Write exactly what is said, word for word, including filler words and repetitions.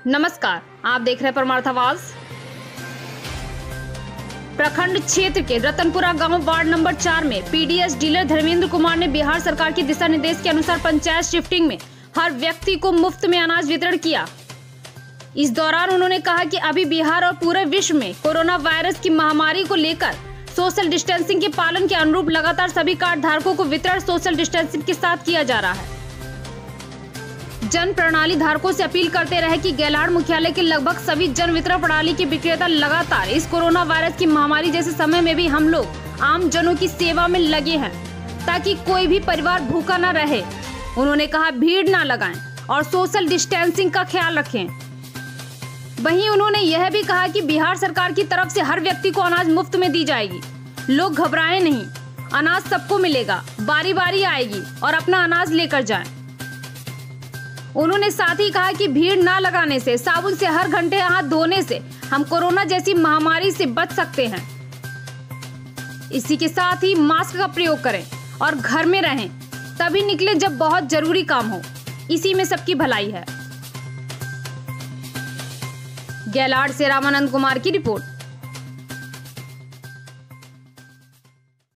नमस्कार, आप देख रहे हैं परमार्थ आवाज। प्रखंड क्षेत्र के रतनपुरा गांव वार्ड नंबर चार में पीडीएस डीलर धर्मेंद्र कुमार ने बिहार सरकार के दिशा निर्देश के अनुसार पंचायत शिफ्टिंग में हर व्यक्ति को मुफ्त में अनाज वितरण किया। इस दौरान उन्होंने कहा कि अभी बिहार और पूरे विश्व में कोरोना वायरस की महामारी को लेकर सोशल डिस्टेंसिंग के पालन के अनुरूप लगातार सभी कार्ड धारकों को वितरण सोशल डिस्टेंसिंग के साथ किया जा रहा है। जन प्रणाली धारकों से अपील करते रहे कि गैलाड़ मुख्यालय के लगभग सभी जन वितरण प्रणाली के विक्रेता लगातार इस कोरोना वायरस की महामारी जैसे समय में भी हम लोग आम जनों की सेवा में लगे हैं ताकि कोई भी परिवार भूखा न रहे। उन्होंने कहा भीड़ न लगाएं और सोशल डिस्टेंसिंग का ख्याल रखें। वहीं उन्होंने यह भी कहा कि बिहार सरकार की तरफ से हर व्यक्ति को अनाज मुफ्त में दी जाएगी। लोग घबराएं नहीं, अनाज सबको मिलेगा, बारी बारी आएगी और अपना अनाज लेकर जाएं। उन्होंने साथ ही कहा कि भीड़ न लगाने से, साबुन से हर घंटे हाथ धोने से हम कोरोना जैसी महामारी से बच सकते हैं। इसी के साथ ही मास्क का प्रयोग करें और घर में रहें, तभी निकले जब बहुत जरूरी काम हो। इसी में सबकी भलाई है। गैलाड़ से रामानंद कुमार की रिपोर्ट।